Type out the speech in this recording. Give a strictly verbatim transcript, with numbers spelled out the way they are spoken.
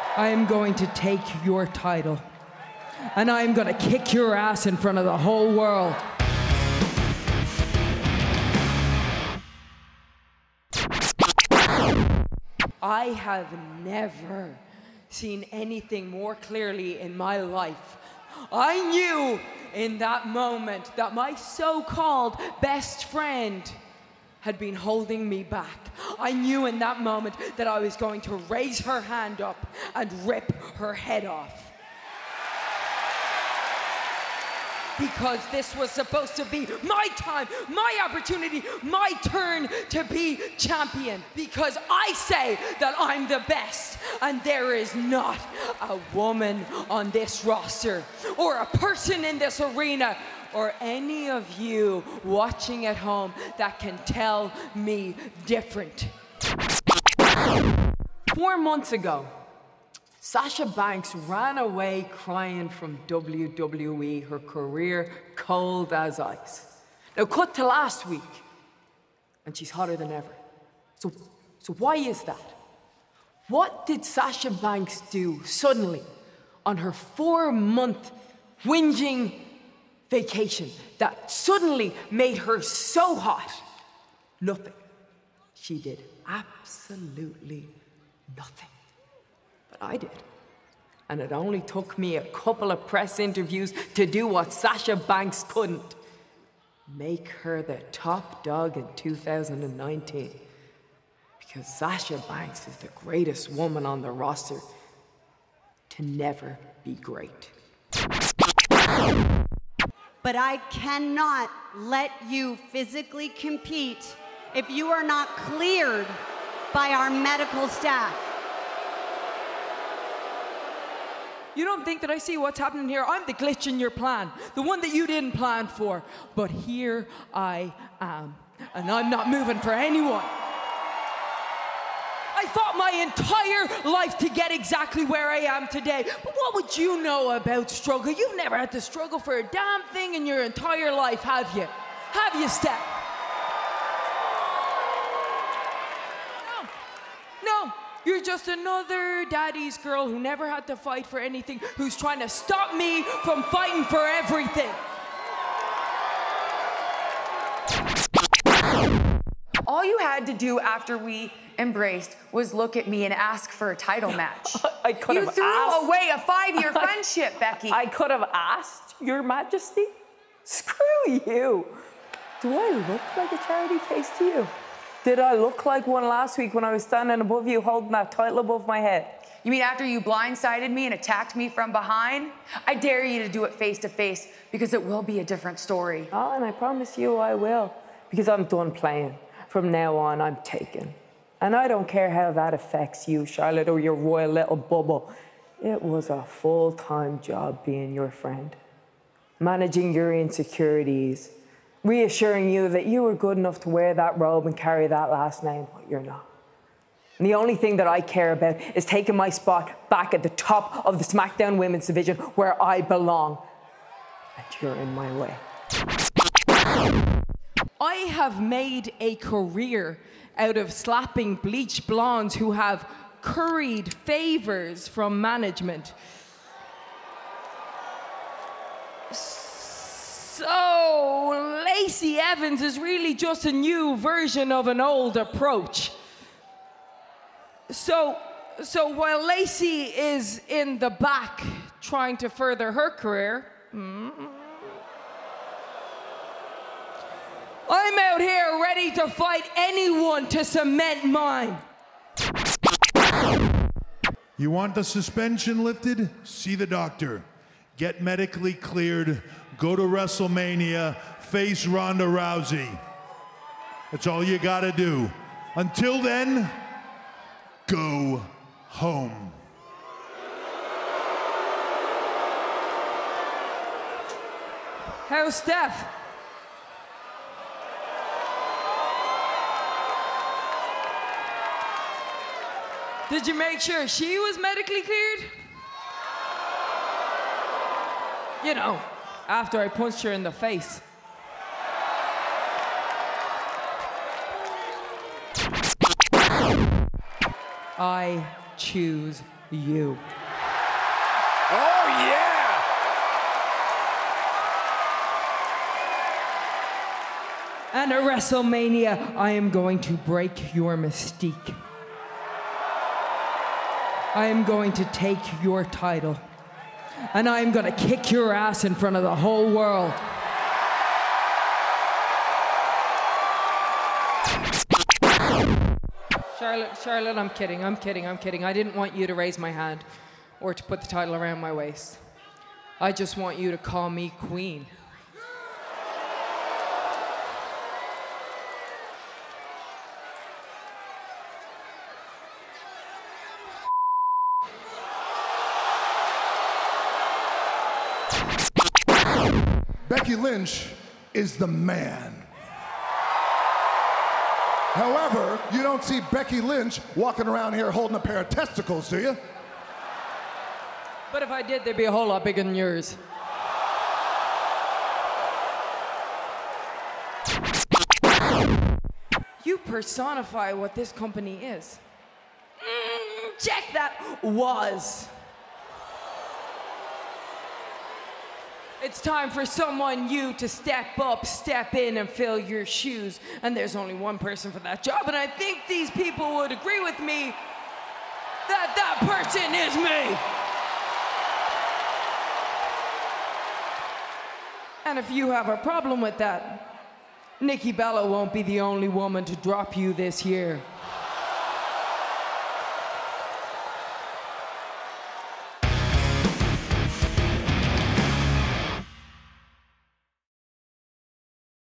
I am going to take your title, and I am going to kick your ass in front of the whole world. I have never seen anything more clearly in my life. I knew in that moment that my so-called best friend had been holding me back. I knew in that moment that I was going to raise her hand up and rip her head off. Because this was supposed to be my time, my opportunity, my turn to be champion. Because I say that I'm the best, and there is not a woman on this roster, or a person in this arena, or any of you watching at home that can tell me different. Four months ago, Sasha Banks ran away crying from W W E, her career cold as ice. Now cut to last week, and she's hotter than ever. So, so why is that? What did Sasha Banks do suddenly on her four-month whinging vacation that suddenly made her so hot? Nothing. She did absolutely nothing. But I did. And it only took me a couple of press interviews to do what Sasha Banks couldn't. Make her the top dog in two thousand nineteen. Because Sasha Banks is the greatest woman on the roster to never be great. But I cannot let you physically compete if you are not cleared by our medical staff. You don't think that I see what's happening here? I'm the glitch in your plan, the one that you didn't plan for. But here I am, and I'm not moving for anyone. I fought my entire life to get exactly where I am today. But what would you know about struggle? You've never had to struggle for a damn thing in your entire life, have you? Have you, Steph? No. No. You're just another daddy's girl who never had to fight for anything, who's trying to stop me from fighting for everything. All you had to do after we embraced was look at me and ask for a title match. I could you have threw asked. away a five-year friendship, Becky. I could have asked, Your Majesty. Screw you. Do I look like a charity case to you? Did I look like one last week when I was standing above you holding that title above my head? You mean after you blindsided me and attacked me from behind? I dare you to do it face to face because it will be a different story. Oh, and I promise you I will, because I'm done playing. From now on, I'm taken. And I don't care how that affects you, Charlotte, or your royal little bubble. It was a full-time job being your friend. Managing your insecurities, reassuring you that you were good enough to wear that robe and carry that last name, but you're not. And the only thing that I care about is taking my spot back at the top of the SmackDown Women's Division where I belong. And you're in my way. I have made a career out of slapping bleach blondes who have curried favors from management. So, Lacey Evans is really just a new version of an old approach. So, so while Lacey is in the back trying to further her career, mm, I'm out here ready to fight anyone to cement mine. You want the suspension lifted? See the doctor. Get medically cleared. Go to WrestleMania. Face Ronda Rousey. That's all you gotta do. Until then, go home. How's Steph? Did you make sure she was medically cleared? You know, after I punched her in the face. I choose you. Oh, yeah! And at WrestleMania, I am going to break your mystique. I am going to take your title. And I am going to kick your ass in front of the whole world. Charlotte, Charlotte, I'm kidding, I'm kidding, I'm kidding. I didn't want you to raise my hand or to put the title around my waist. I just want you to call me queen. Becky Lynch is the man. However, you don't see Becky Lynch walking around here holding a pair of testicles, do you? But if I did, they'd be a whole lot bigger than yours. You personify what this company is. Mm, check that was. It's time for someone you to step up, step in, and fill your shoes. And there's only one person for that job, and I think these people would agree with me that that person is me. And if you have a problem with that, Nikki Bella won't be the only woman to drop you this year.